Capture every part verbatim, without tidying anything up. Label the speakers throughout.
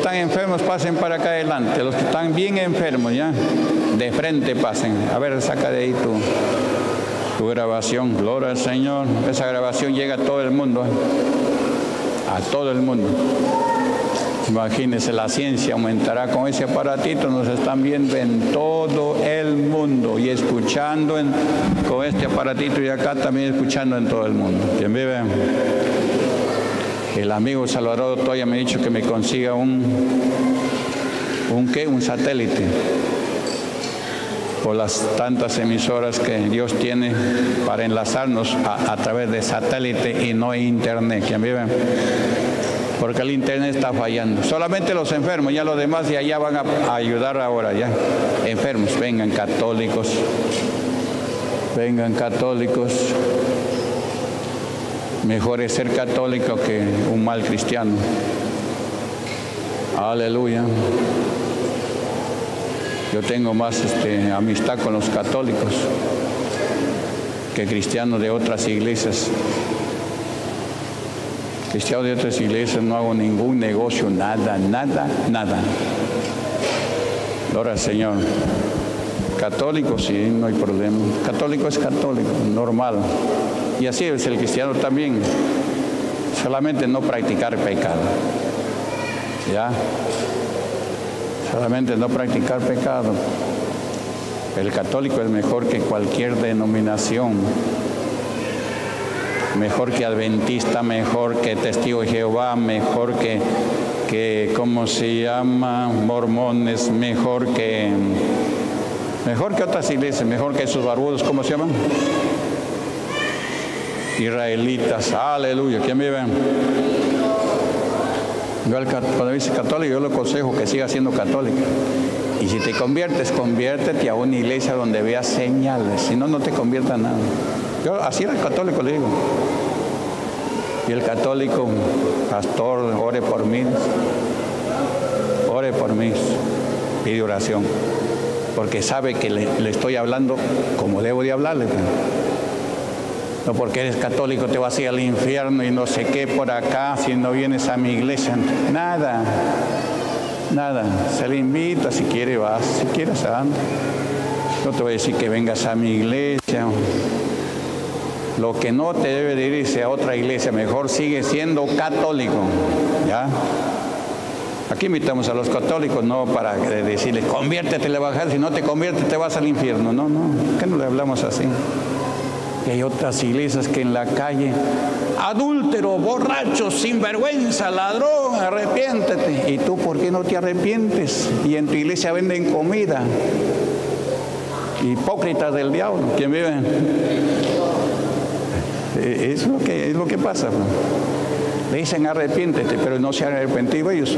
Speaker 1: están enfermos pasen para acá adelante. Los que están bien enfermos, ya, de frente pasen. A ver, saca de ahí tu, tu grabación. Gloria al Señor. Esa grabación llega a todo el mundo. A todo el mundo. Imagínense, la ciencia aumentará con ese aparatito. Nos están viendo en todo el mundo y escuchando en, con este aparatito, y acá también escuchando en todo el mundo. ¿Quién vive? El amigo Salvador Toya me ha dicho que me consiga un, un ¿qué? Un satélite, por las tantas emisoras que Dios tiene para enlazarnos a, a través de satélite y no internet. ¿Quién vive? Porque el internet está fallando. Solamente los enfermos, ya los demás de allá van a, a ayudar ahora ya. Enfermos, vengan católicos, vengan católicos. Mejor es ser católico que un mal cristiano. Aleluya. Yo tengo más este, amistad con los católicos que cristianos de otras iglesias. Cristianos de otras iglesias no hago ningún negocio, nada, nada, nada. Gloria al Señor. Católico, sí, no hay problema. Católico es católico, normal. Y así es el cristiano también. Solamente no practicar pecado. ¿Ya? Solamente no practicar pecado. El católico es mejor que cualquier denominación. Mejor que adventista, mejor que testigo de Jehová, mejor que, que ¿cómo se llama? Mormones, mejor que, mejor que otras iglesias, mejor que esos barbudos, ¿cómo se llaman? Israelitas, aleluya, ¿quién vive? Yo al, cuando dice católico, yo le aconsejo que siga siendo católico. Y si te conviertes, conviértete a una iglesia donde veas señales, si no, no te convierta nada. Yo así era el católico, le digo. Y el católico, pastor, ore por mí. Ore por mí. Pide oración. Porque sabe que le, le estoy hablando como debo de hablarle. No porque eres católico te vas a ir al infierno y no sé qué por acá si no vienes a mi iglesia. Nada. Nada. Se le invita, si quiere vas, si quieres anda. No te voy a decir que vengas a mi iglesia. Lo que no te debe de irse a otra iglesia, mejor sigue siendo católico, ¿ya? Aquí invitamos a los católicos, no para decirles, conviértete al evangelio, si no te conviertes te vas al infierno. No, no, ¿por qué no le hablamos así? Y hay otras iglesias que en la calle, adúltero, borracho, sinvergüenza, ladrón, arrepiéntete. ¿Y tú por qué no te arrepientes? Y en tu iglesia venden comida. Hipócritas del diablo, ¿quién vive? Es lo que, es lo que pasa. Le dicen arrepiéntete, pero no se han arrepentido ellos.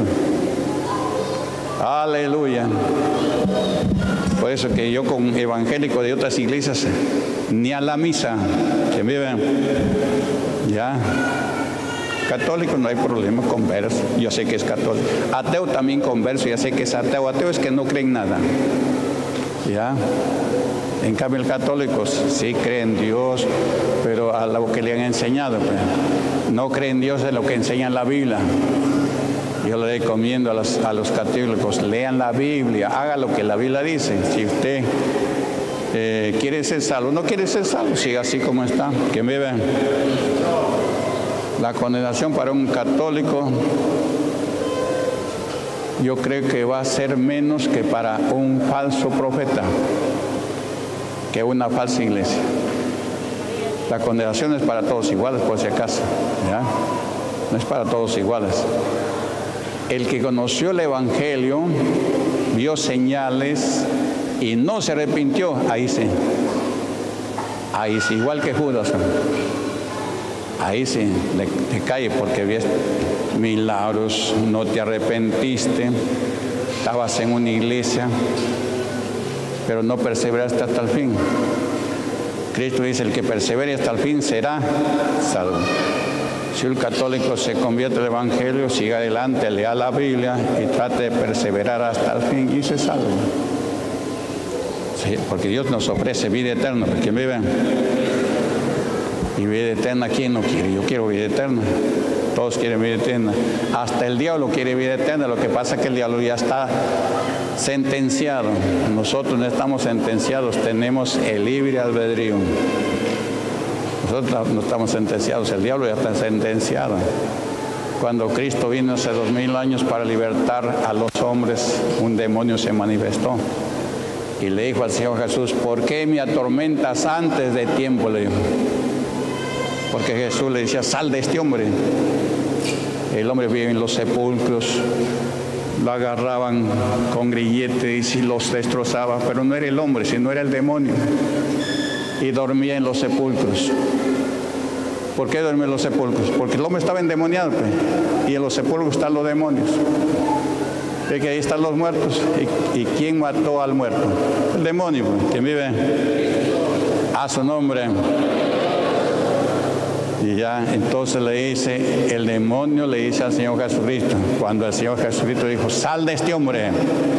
Speaker 1: Aleluya. Por eso que yo con evangélicos de otras iglesias, ni a la misa, que viven. Ya. Católico no hay problema, converso. Yo sé que es católico. Ateo también converso, ya sé que es ateo. Ateo es que no cree en nada. Ya. En cambio, el católico sí cree en Dios, pero a lo que le han enseñado, pues, no cree en Dios en lo que enseña en la Biblia. Yo le recomiendo a los, a los católicos, lean la Biblia, haga lo que la Biblia dice. Si usted eh, quiere ser salvo, no quiere ser salvo, siga así como está. Que me vean. La condenación para un católico, yo creo que va a ser menos que para un falso profeta, que una falsa iglesia. La condenación es para todos iguales, por si acaso, ¿ya? No es para todos iguales. El que conoció el evangelio, vio señales y no se arrepintió, ahí sí. Ahí sí, igual que Judas. Ahí sí, le, te cae porque viste milagros, no te arrepentiste, estabas en una iglesia, pero no perseveraste hasta el fin. Cristo dice, el que persevere hasta el fin será salvo. Si el católico se convierte al evangelio, siga adelante, lea la Biblia y trate de perseverar hasta el fin y se salva. Sí, porque Dios nos ofrece vida eterna, porque vive. Y vida eterna, ¿quién no quiere? Yo quiero vida eterna. todos quieren vida eterna. Hasta el diablo quiere vida eterna, lo que pasa es que el diablo ya está sentenciado. Nosotros no estamos sentenciados, tenemos el libre albedrío. Nosotros no estamos sentenciados, el diablo ya está sentenciado. Cuando Cristo vino hace dos mil años para libertar a los hombres, un demonio se manifestó y le dijo al Señor Jesús: ¿por qué me atormentas antes de tiempo? Le dijo. Porque Jesús le decía: sal de este hombre. El hombre vive en los sepulcros, lo agarraban con grilletes y los destrozaba, pero no era el hombre, sino era el demonio, y dormía en los sepulcros. ¿Por qué duerme en los sepulcros? Porque el hombre estaba endemoniado, pues, y en los sepulcros están los demonios. Es que ahí están los muertos. ¿Y, y quién mató al muerto? El demonio, pues. ¿Quién vive? A su nombre. Y ya entonces le dice, el demonio le dice al Señor Jesucristo, cuando el Señor Jesucristo dijo: sal de este hombre.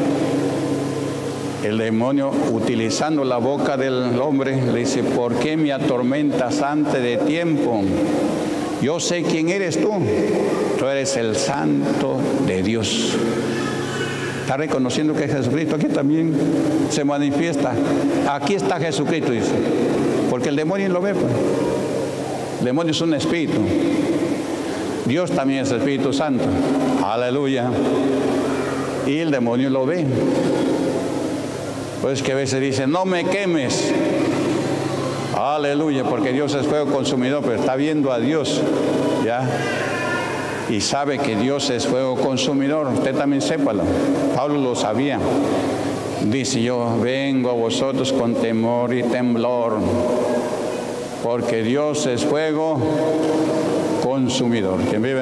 Speaker 1: El demonio, utilizando la boca del hombre, le dice: ¿por qué me atormentas antes de tiempo? Yo sé quién eres tú. Tú eres el Santo de Dios. Está reconociendo que es Jesucristo. Aquí también se manifiesta. Aquí está Jesucristo, dice. Porque el demonio lo ve, pues. El demonio es un espíritu. Dios también es Espíritu Santo. Aleluya. Y el demonio lo ve. Pues que a veces dice: no me quemes. Aleluya, porque Dios es fuego consumidor, pero está viendo a Dios, ¿ya? Y sabe que Dios es fuego consumidor. Usted también sépalo. Pablo lo sabía. Dice: yo vengo a vosotros con temor y temblor, porque Dios es fuego consumidor. ¿Quién vive?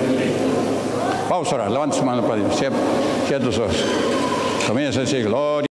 Speaker 1: Vamos a orar. Levanta su mano para Dios. Cierra tus ojos. Comienza a decir: gloria.